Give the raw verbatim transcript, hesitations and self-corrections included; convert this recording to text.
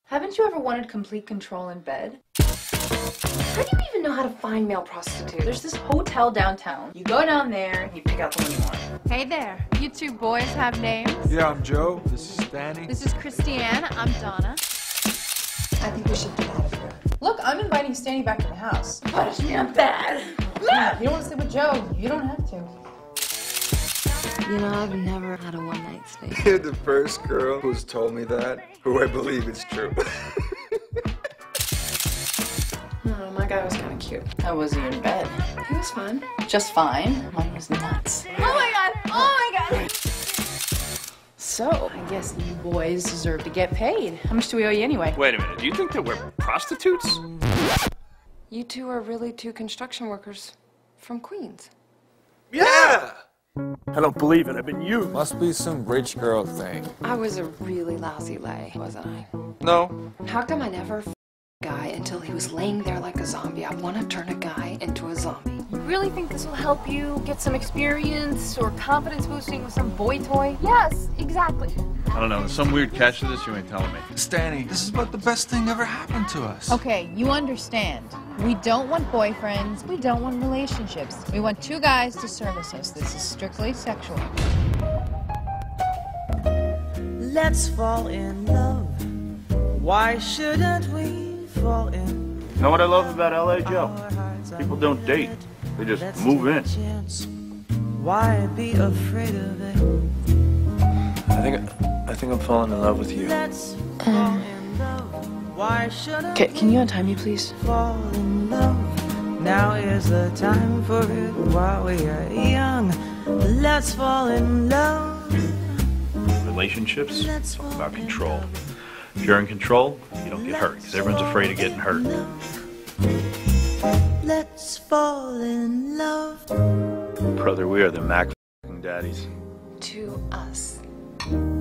Haven't you ever wanted complete control in bed? How do you even know how to find male prostitutes? There's this hotel downtown. You go down there and you pick out the one you want. Hey there. You two boys have names? Yeah, I'm Joe. This is Danny. This is Christiane. I'm Donna. I think we should get out of here. Look, I'm inviting Stanny back to the house. Punish me, I'm bad. If you don't want to sleep with Joe, you don't have to. You know, I've never had a one-night stand. You're the first girl who's told me that, who I believe is true. Oh, my guy was kind of cute. How was he in bed? He was fine. Just fine. Mine was nuts. Oh my god! Oh my god! So, I guess you boys deserve to get paid. How much do we owe you anyway? Wait a minute, do you think that we're prostitutes? You two are really two construction workers from Queens. Yeah! I don't believe it, I've been used. Must be some rich girl thing. I was a really lousy lay, wasn't I? No. How come I never f***ed a guy until he was laying there like a zombie? I want to turn a guy into a zombie. You really think this will help you get some experience or confidence boosting with some boy toy? Yes, exactly. I don't know, there's some weird catch to this you ain't telling me. Stanny, this is about the best thing ever happened to us. Okay, you understand. We don't want boyfriends. We don't want relationships. We want two guys to service us. This is strictly sexual. Let's fall in love. Why shouldn't we fall in? You know what I love about L A, Joe? People don't date, they just Let's move take in. a chance. Why be afraid of it? I think I think I'm falling in love with you. Let's fall in love. Why shouldn't Okay, can you untie me, please? we fall in love? Now is the time for it while we are young. Let's fall in love. Relationships, it's all about control. If you're in control, you don't get hurt, because everyone's afraid of getting hurt. Let's fall in love. Brother, we are the Mac f***ing daddies. To us.